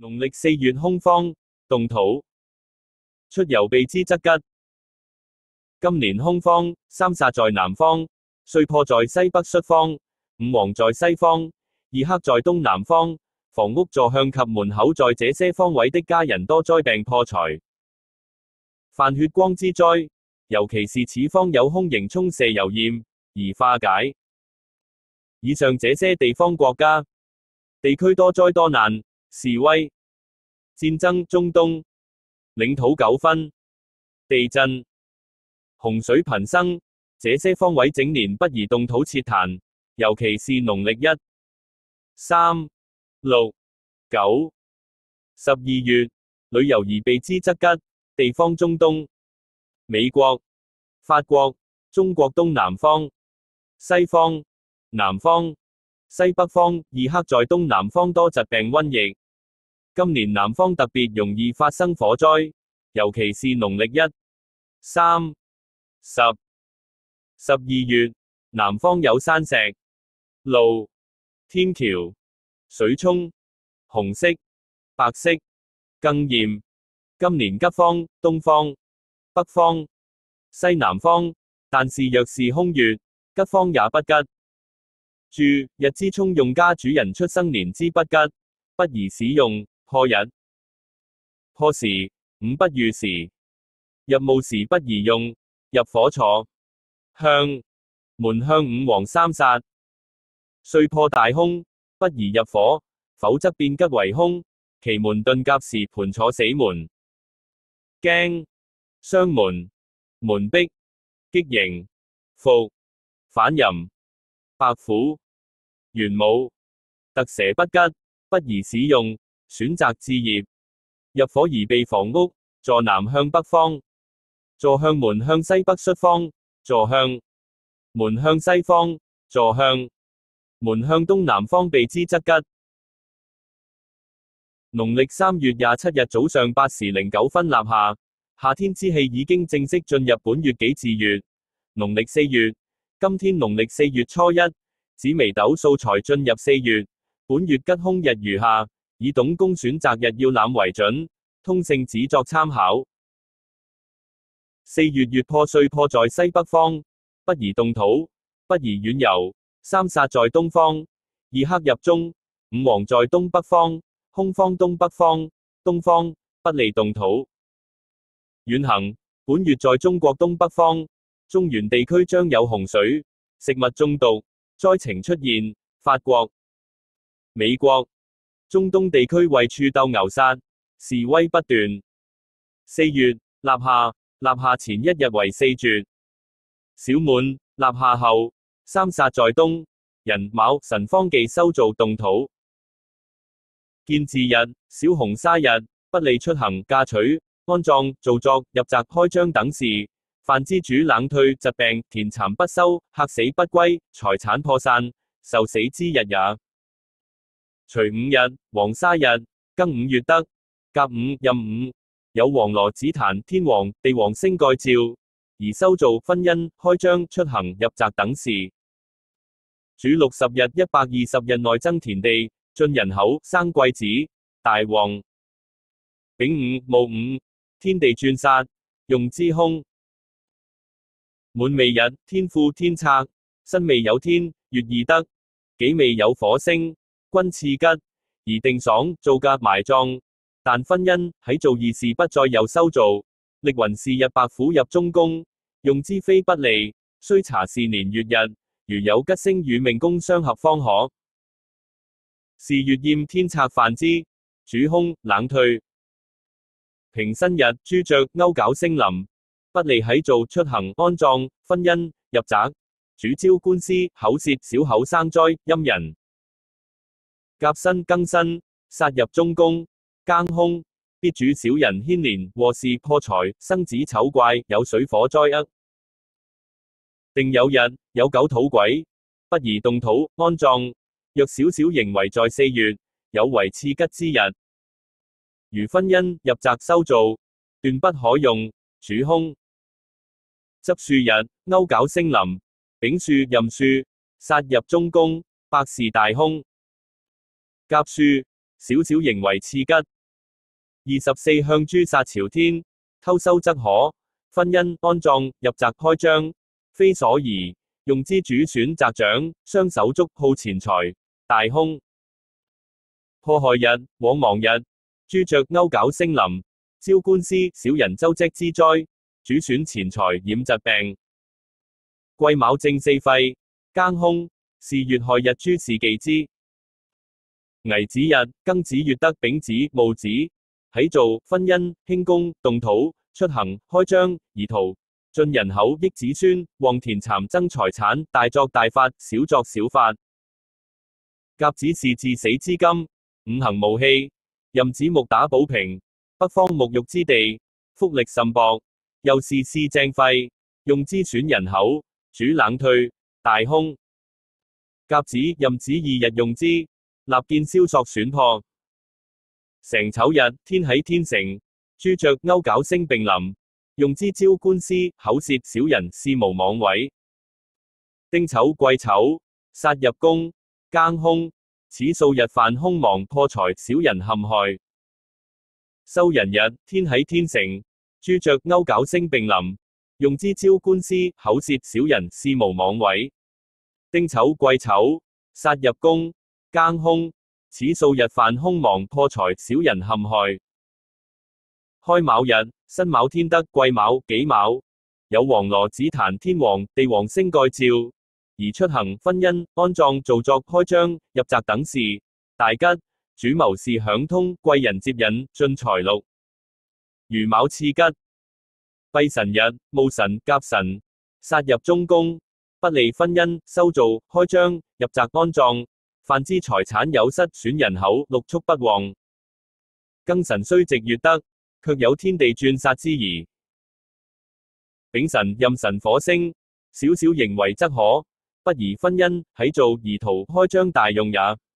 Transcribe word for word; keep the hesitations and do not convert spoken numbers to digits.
農曆四月空荒，動土，出遊避之則吉。今年空荒，三煞在南方，歲破在西北戌方，五黃在西方，二黑在東南方。房屋坐向及門口在這些方位的家人多災病破財，犯血光之災，尤其是此方有空刑沖射油焰，而化解。以上這些地方國家地區多災多難，示威、戰爭、中東、領土糾紛、地震、洪水頻生，這些方位整年不宜動土設壇，尤其是農曆一、三、六、九、十二月，旅遊而避之則吉。地方中東、美國、法國、中國東南方、西方、南方、西北方，二黑在東南方多疾病瘟疫。今年南方特別容易發生火災，尤其是農曆一、三、十、十二月，南方有山石、路、天橋、水沖、紅色、白色，更嚴。今年吉方、東方、北方、西南方，但是若是空月，吉方也不吉。注：日之沖用家主人出生年之不吉，不宜使用。破日、破時、五不遇時，入墓時不宜用。入火坐向門向五黃三煞，歲破大凶，不宜入火，否則變吉為凶。奇門遁甲時盤坐死門，驚、傷門、門壁、激刑、伏、反淫、白虎、玄武、特蛇不吉，不宜使用。選擇置業，入火而避房屋，坐南向北方，坐向門向西北戌方，坐向門向西方，坐向門向東南方避之則吉。農曆三月廿七日早上八時零九分立夏，夏天之氣已經正式進入本月己巳月。農曆四月，今天農曆四月初一，紫微斗數才進入四月，本月吉凶日如下。以董公選擇日要覽為準，通勝只作參考。四月月破歲破在西北方，不宜動土，不宜遠遊。三煞在東方，二黑入中，五黃在東北方，空方東北方，東方不利動土。遠行，本月在中國東北方，中原地區將有洪水、食物中毒、災情出現。法國、美國、中東地區為處鬥牛殺，示威不斷。四月，立夏，立夏前一日為四絕。小滿，立夏後，三煞在東，寅卯辰方忌修造動土。見字日，小紅沙日，不利出行、嫁娶、安葬、造作、入宅、開張等事。犯之主冷退、疾病、田殘不收、客死不歸、財產破散、受死之日也。除五日，黃沙日，庚午月德，甲午、壬午，有黃羅紫檀、天王、地王星蓋照，而修造、婚姻、開張、出行、入宅等事。主六十日、一百二十日內增田地，進人口，生貴子，大旺。丙午、戊午，天地轉煞，用之凶。滿未日，天富天策，申未有天，月二德，己未有火星，君次吉，而定爽，造嫁埋葬。但婚姻喺做義事不再有修造，歷雲是日白虎入中宮，用之非不利，須查是年月日，如有吉星與命宮相合方可。是月厭天策犯之，主凶冷退。平申日，朱雀勾絞星臨，不利喺做出行、安葬、婚姻、入宅，主招官司、口舌、小口生災、陰人。甲申庚申，殺入中宮，耕凶，必主小人牽連，禍事破財，生子醜怪，有水火災厄。定有日，有九土鬼，不宜動土安葬。若少少刑為在四月，有為次吉之日。如婚姻、入宅修造，斷不可用，主凶。執戌日，勾絞星臨，丙戌壬戌，殺入中宮，百事大凶。甲戌， 小小刑為次吉。二十四向誅殺朝天，偷收則可，婚姻安葬入宅開張，非所宜，用之主損宅長，雙手足好錢財，大凶。破害日，往亡日，朱雀勾絞星臨，招官司小人周積之災，主損錢財染疾病。癸卯正四廢，庚凶，是月害日諸事忌之。危子日，庚子月得丙子、戊子，喜造、婚姻、興工、動土、出行、開張、移途、進人口、益子孫、旺田蠶增財產，大作大發，小作小發。甲子是致死之金，五行無氣，壬子木打寶瓶，北方沐浴之地，福力甚薄，又是巳正廢，用之損人口，主冷退，大凶。甲子、壬子二日用之，立見蕭索損破。成丑日，天喜天成，朱雀勾絞星並臨，用之招官司口舌小人事無妄為。丁丑癸丑，殺入宮，庚凶，此數日犯凶亡破財小人陷害。收人日，天喜天成，朱雀勾絞星並臨，用之招官司口舌小人事無妄為。丁丑癸丑，殺入宮，庚凶，此數日犯凶亡破財小人陷害。開卯日，辛卯天德癸卯己卯，有黃羅紫檀天王地王星蓋照，而出行婚姻安葬造作開張入宅等事，大吉，主謀事響通，貴人接引，進財祿。乙卯次吉。閉辰日，戊辰甲辰，殺入中宮，不利婚姻修造開張入宅安葬，犯之財產有失損人口，六畜不旺。庚辰雖值月德，卻有天地轉殺之疑。丙辰壬辰火星，小小刑為則可，不宜婚姻喜造移途開張大用也。